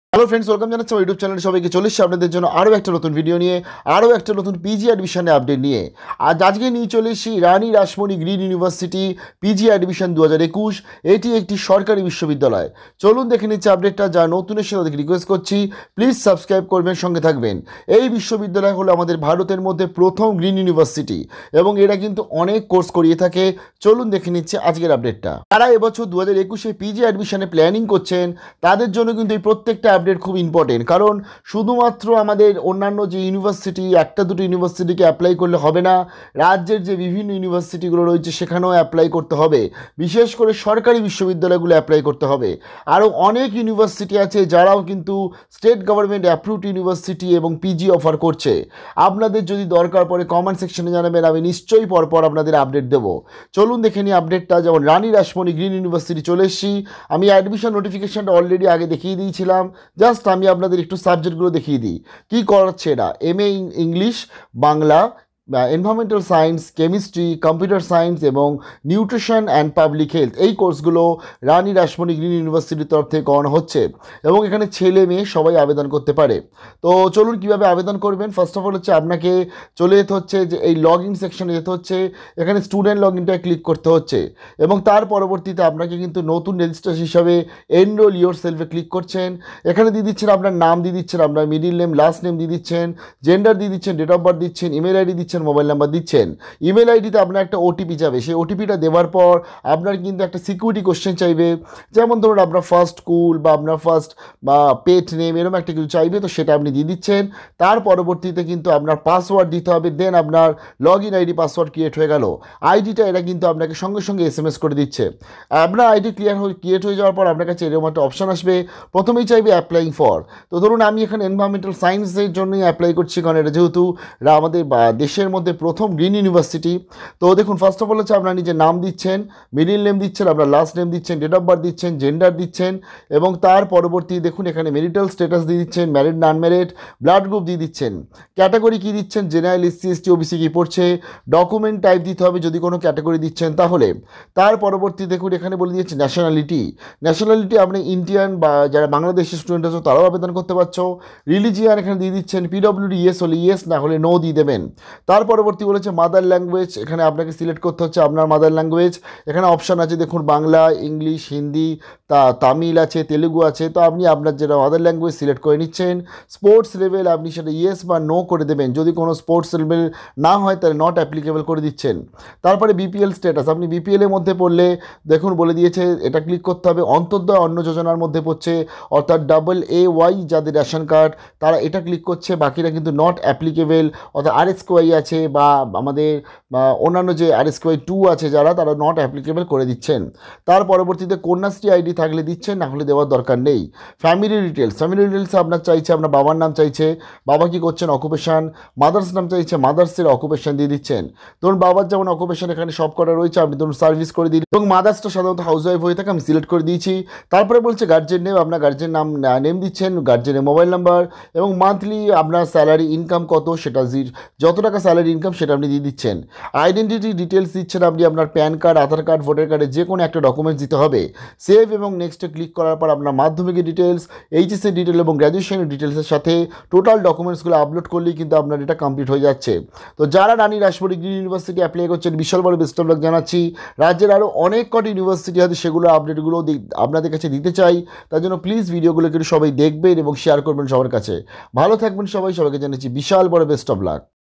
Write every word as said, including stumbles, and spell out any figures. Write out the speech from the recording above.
Hello friends, welcome জানাচ্ছি আমার YouTube চ্যানেলে সবাইকে। চলে এসেছি আপনাদের জন্য আরও একটা নতুন ভিডিও নিয়ে, আরও একটা নতুন পিজি অ্যাডমিশনের আপডেট নিয়ে। আজ আজকে নিয়ে চলে এসেছি Rani Rashmoni green university PG admission দু হাজার একুশ। এটি একটি সরকারি বিশ্ববিদ্যালয়। চলুন দেখে নিচ্ছি আপডেটটা। যা নতুন এসে তাদেরকে রিকোয়েস্ট করছি প্লিজ সাবস্ক্রাইব করবেন, সঙ্গে থাকবেন। এই বিশ্ববিদ্যালয় হলো আমাদের ভারতের মধ্যে প্রথম গ্রিন ইউনিভার্সিটি এবং এরা কিন্তু অনেক কোর্স করিয়ে থাকে। চলুন দেখে নিচ্ছি আজকের আপডেটটা। তারা এবছর দু হাজার একুশে পিজি অ্যাডমিশনে প্ল্যানিং করছেন, তাদের জন্য কিন্তু এই প্রত্যেকটা আপডেট খুব ইম্পর্টেন্ট। কারণ শুধুমাত্র আমাদের অন্যান্য যে ইউনিভার্সিটি, একটা দুটো ইউনিভার্সিটিকে অ্যাপ্লাই করলে হবে না, রাজ্যের যে বিভিন্ন ইউনিভার্সিটিগুলো রয়েছে সেখানেও অ্যাপ্লাই করতে হবে। বিশেষ করে সরকারি বিশ্ববিদ্যালয়গুলো অ্যাপ্লাই করতে হবে। আরও অনেক ইউনিভার্সিটি আছে যারাও কিন্তু স্টেট গভর্নমেন্ট অ্যাপ্রুভড ইউনিভার্সিটি এবং পিজি অফার করছে। আপনাদের যদি দরকার পড়ে কমেন্ট সেকশনে জানাবেন, আমি নিশ্চয়ই পরপর আপনাদের আপডেট দেবো। চলুন দেখে নিই আপডেটটা। যেমন রানী রাসমণি গ্রিন ইউনিভার্সিটি চলে এসেছি। আমি অ্যাডমিশন নোটিফিকেশনটা অলরেডি আগে দেখিয়ে দিয়েছিলাম। জাস্ট আমি আপনাদের একটু সাবজেক্টগুলো দেখিয়ে দিই কী করাচ্ছে এরা। M A English, Bangla, environmental science, chemistry, computer science এবং নিউট্রিশন অ্যান্ড পাবলিক হেলথ, এই কোর্সগুলো রানী রাসমণি গ্রিন ইউনিভার্সিটির তরফ থেকে করানো হচ্ছে এবং এখানে ছেলে মেয়ে সবাই আবেদন করতে পারে। তো চলুন কীভাবে আবেদন করবেন। ফার্স্ট অফ অল হচ্ছে আপনাকে চলে যেতে হচ্ছে যে এই লগ ইন সেকশনে যেতে হচ্ছে। এখানে স্টুডেন্ট লগ ইনটায় ক্লিক করতে হচ্ছে এবং তার পরবর্তীতে আপনাকে কিন্তু নতুন রেজিস্ট্রেশন হিসাবে এনরোল ইয়োর সেলফে ক্লিক করছেন। এখানে দিয়ে দিচ্ছেন আপনার নাম, দিয়ে দিচ্ছেন আপনার মিডিল নেম, লাস্ট নেম দিয়ে দিচ্ছেন, জেন্ডার দিয়ে দিচ্ছেন, ডেট অফ বার্থ দিচ্ছেন, ইমেল আইডি দিচ্ছেন, মোবাইল নাম্বার দিচ্ছেন। ইমেল আইডিতে আপনার একটা ওটিপি যাবে। সেই ওটিপিটা দেওয়ার পর আপনার কিন্তু একটা সিকিউরিটি কোশ্চেন চাইবে, যেমন ধরুন আপনার ফার্স্ট স্কুল বা আপনার ফার্স্ট বা পেট নেম এরকম একটা কিছু চাইবে। তো সেটা আপনি দিয়ে দিচ্ছেন। তার পরবর্তীতে কিন্তু আপনার পাসওয়ার্ড দিতে হবে। দেন আপনার login ID password create হয়ে গেল। আইডিটা এরা কিন্তু আপনাকে সঙ্গে সঙ্গে এস এম এস করে দিচ্ছে। আপনার আইডি ক্লিয়ার হয়ে ক্রিয়েট হয়ে যাওয়ার পর আপনার কাছে এরকম একটা অপশান আসবে। প্রথমেই চাইবে অ্যাপ্লাইং ফর। তো ধরুন আমি এখানে এনভায়রনমেন্টাল সায়েন্সের জন্যই অ্যাপ্লাই করছি, কারণ এটা যেহেতু আমাদের দেশের মধ্যে প্রথম গ্রিন ইউনিভার্সিটি। তো দেখুন ফার্স্ট অফ অল হচ্ছে আপনার নিজের নাম দিচ্ছেন, মিডিল নেম দিচ্ছেন, আপনার লাস্ট নেম দিচ্ছেন, ডেট অফ বার্থ দিচ্ছেন, জেন্ডার দিচ্ছেন এবং তার পরবর্তী দেখুন এখানে ম্যারিটাল স্ট্যাটাস দিয়ে দিচ্ছেন, married non married, blood group দিয়ে দিচ্ছেন, ক্যাটাগরি কী দিচ্ছেন, জেনারেল, এসসি এসটি, ওবিসি কী পড়ছে, ডকুমেন্ট টাইপ দিতে হবে যদি কোনো ক্যাটাগরি দিচ্ছেন তাহলে। তার পরবর্তী দেখুন এখানে বলে দিয়েছে ন্যাশনালিটি। ন্যাশনালিটি আপনি ইন্ডিয়ান বা যারা বাংলাদেশের স্টুডেন্ট আছে তারাও আবেদন করতে পারছো। রিলিজিয়ান এখানে দিয়ে দিচ্ছেন, পিডব্লিউডি ইয়েস হলে ইয়েস, না হলে নো দিয়ে দেবেন। তার পরবর্তী বলেছে মাদার ল্যাঙ্গুয়েজ। এখানে আপনাকে সিলেক্ট করতে হচ্ছে আপনার মাদার ল্যাঙ্গুয়েজ। এখানে অপশান আছে দেখুন বাংলা, ইংলিশ, হিন্দি, তা তামিল আছে, তেলেগু আছে। তো আপনি আপনার যেটা মাদার ল্যাঙ্গুয়েজ সিলেক্ট করে নিচ্ছেন। স্পোর্টস লেভেল আপনি সেটা ইয়েস বা নো করে দেবেন। যদি কোনো স্পোর্টস লেভেল না হয় তাহলে নট অ্যাপ্লিকেবল করে দিচ্ছেন। তারপরে বিপিএল স্ট্যাটাস, আপনি বিপিএলের মধ্যে পড়লে দেখুন বলে দিয়েছে এটা ক্লিক করতে হবে। অন্তর্দয় অন্ন যোজনার মধ্যে পড়ছে, অর্থাৎ ডাবল এ ওয়াই যাদের রেশন কার্ড তারা এটা ক্লিক করছে, বাকিরা কিন্তু নট অ্যাপ্লিকেবল। অর্থাৎ আর এস কোয়াই আছে বা আমাদের বা অন্যান্য যে আর এস কোয়াই টু আছে যারা, তারা নট অ্যাপ্লিকেবল করে দিচ্ছেন। তার পরবর্তীতে কন্যাশ্রী আইডি থাকলে দিচ্ছেন, না হলে দেওয়ার দরকার নেই। ফ্যামিলি ডিটেলস, ফ্যামিলি ডিটেলসে আপনার চাইছে আপনার বাবার নাম চাইছে, বাবা কী করছেন, অকুপেশান, মাদার্স নাম চাইছে, মাদার্সের অকুপেশান দিয়ে দিচ্ছেন। ধরুন বাবার যেমন অকুপেশান এখানে সব কটা রয়েছে, আপনি ধরুন সার্ভিস করে দিন এবং মাদার্সটা সাধারণত হাউস ওয়াইফ হয়ে থাকে, আমি সিলেক্ট করে দিয়েছি। তারপরে বলছে গার্জেন নেম, আপনার গার্জেন নাম নেম দিচ্ছেন, গার্জেনের মোবাইল নাম্বার এবং মান্থলি আপনার স্যালারি ইনকাম কত সেটা যত টাকা স্যালারি ইনকাম সেটা আপনি দিয়ে দিচ্ছেন। আইডেন্টিটি ডিটেলস দিচ্ছেন আপনি, আপনার PAN card, Aadhaar card, voter কার্ডের যে কোনো একটা ডকুমেন্টস দিতে হবে। সেভ এবং নেক্সটে ক্লিক করার পর আপনার মাধ্যমিকের ডিটেলস, এইচএসের ডিটেল এবং গ্র্যাজুয়েশনের ডিটেলসের সাথে টোটাল ডকুমেন্টসগুলো আপলোড করলেই কিন্তু আপনার এটা কমপ্লিট হয়ে যাচ্ছে। তো যারা Rani Rashmoni green university apply করছেন বিশাল বড় বেস্ট অফ লাক জানাচ্ছি। রাজ্যের আরও অনেক কটি ইউনিভার্সিটি আছে, সেগুলো আপডেটগুলো আপনাদের কাছে দিতে চাই। তার জন্য প্লিজ ভিডিওগুলো কিন্তু সবাই দেখবেন এবং শেয়ার করবেন সবার কাছে। ভালো থাকবেন সবাই, সবাইকে জানাচ্ছি বিশাল বড় বেস্ট অফ লাক।